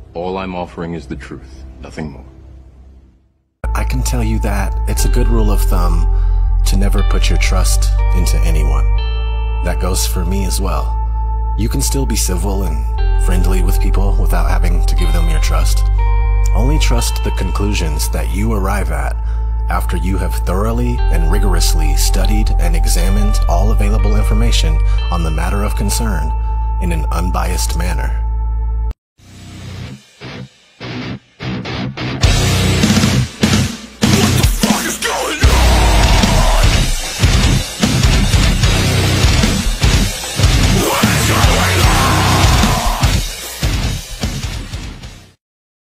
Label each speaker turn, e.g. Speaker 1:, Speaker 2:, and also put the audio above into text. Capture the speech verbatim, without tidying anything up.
Speaker 1: All I'm offering is the truth, nothing more.
Speaker 2: I can tell you that it's a good rule of thumb to never put your trust into anyone. That goes for me as well. You can still be civil and friendly with people without having to give them your trust. Only trust the conclusions that you arrive at after you have thoroughly and rigorously studied and examined all available information on the matter of concern in an unbiased manner.